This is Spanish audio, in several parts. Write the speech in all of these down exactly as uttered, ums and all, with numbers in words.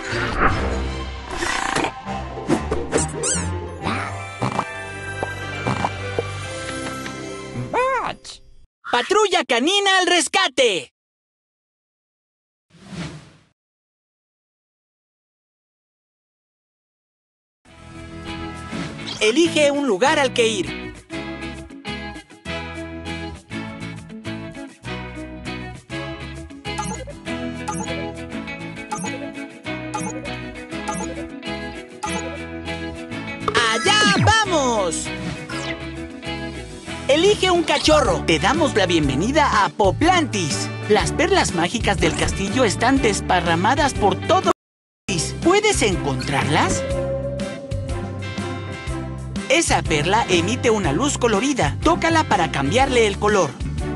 ¡Patrulla canina al rescate! Elige un lugar al que ir. ¡Allá vamos! Elige un cachorro. Te damos la bienvenida a Poplantis. Las perlas mágicas del castillo están desparramadas por todo el país. ¿Puedes encontrarlas? Esa perla emite una luz colorida. Tócala para cambiarle el color.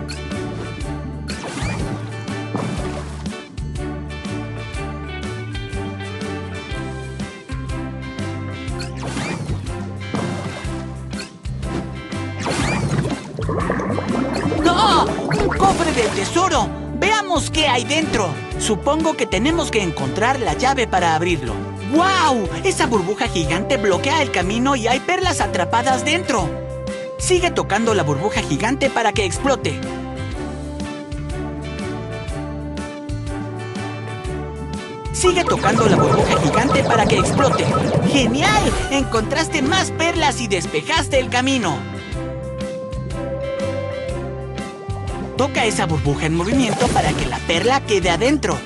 ¡No! ¡Un cofre del tesoro! ¡Veamos qué hay dentro! Supongo que tenemos que encontrar la llave para abrirlo. ¡Guau! Esa burbuja gigante bloquea el camino y hay perlas atrapadas dentro. Sigue tocando la burbuja gigante para que explote. Sigue tocando la burbuja gigante para que explote. ¡Genial! Encontraste más perlas y despejaste el camino. Toca esa burbuja en movimiento para que la perla quede adentro.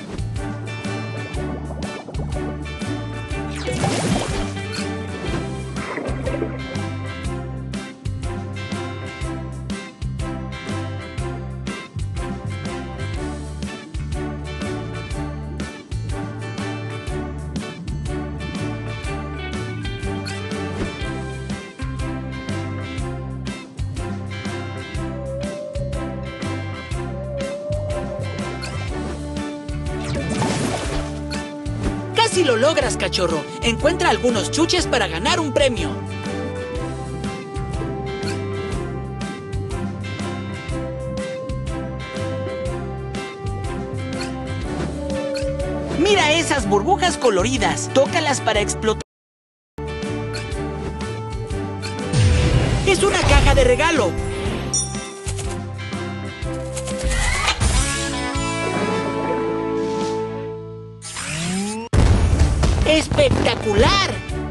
¡Casi lo logras, cachorro! Encuentra algunos chuches para ganar un premio. ¡Mira esas burbujas coloridas! ¡Tócalas para explotar! ¡Es una caja de regalo! ¡Espectacular!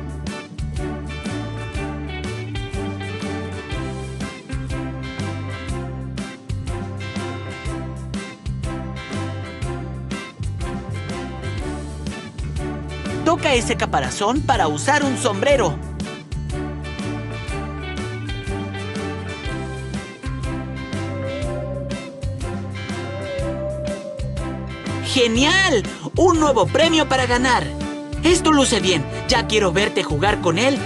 Toca ese caparazón para usar un sombrero. ¡Genial! ¡Un nuevo premio para ganar! Esto luce bien. Ya quiero verte jugar con él.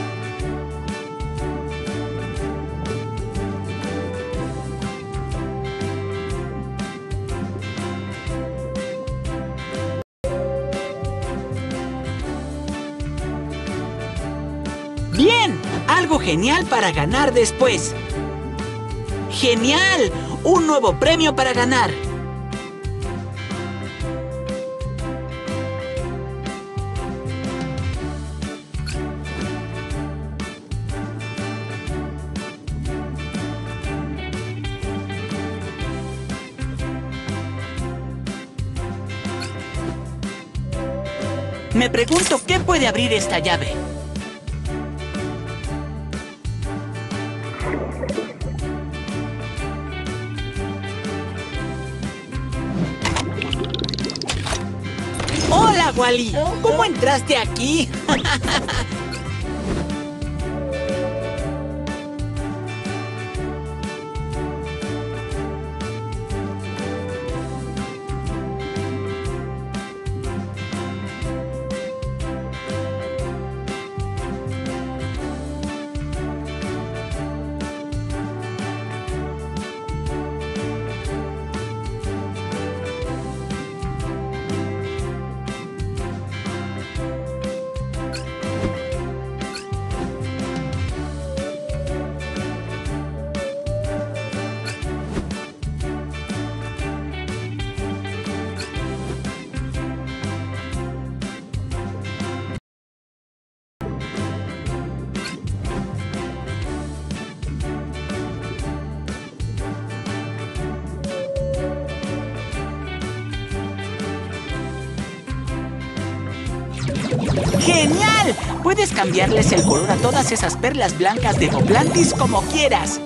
¡Bien! Algo genial para ganar después. ¡Genial! ¡Un nuevo premio para ganar! Me pregunto qué puede abrir esta llave. ¡Hola, Wally! ¿Cómo entraste aquí? ¡Genial! Puedes cambiarles el color a todas esas perlas blancas de Duplantis como quieras.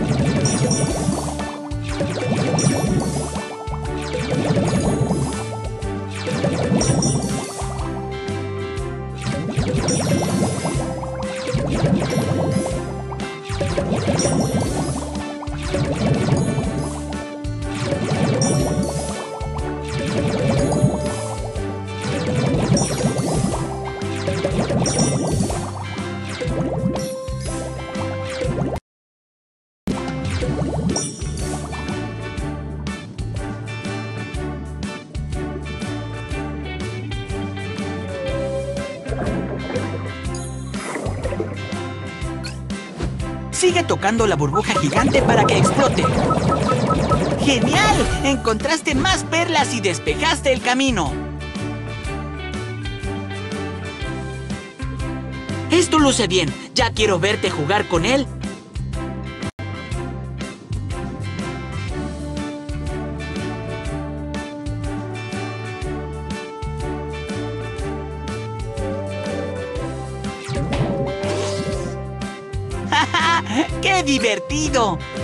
Sigue tocando la burbuja gigante para que explote. ¡Genial! Encontraste más perlas y despejaste el camino. Esto luce bien. Ya quiero verte jugar con él. ¡Qué divertido!